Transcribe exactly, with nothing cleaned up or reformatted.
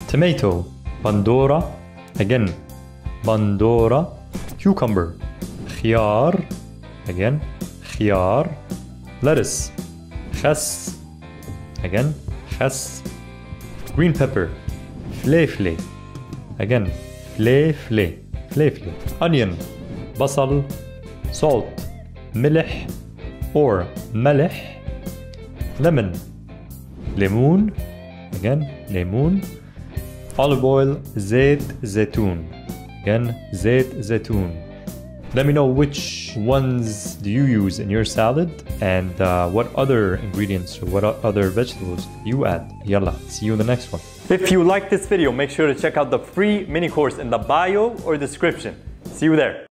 tomato. Pandora. Again, Pandora. Cucumber. خيار. Again, خيار. Lettuce. خس. Again, خس. Green pepper. فليفلة. Again, فليفلة. فليفلة. Onion. بصل. Salt. ملح or ملح. Lemon. ليمون. Again, ليمون. Olive oil. زيت زيتون. Again, زيت زيتون. Let me know which ones do you use in your salad and uh, what other ingredients or what other vegetables you add. Yalla, see you in the next one. If you like this video, make sure to check out the free mini course in the bio or description. See you there.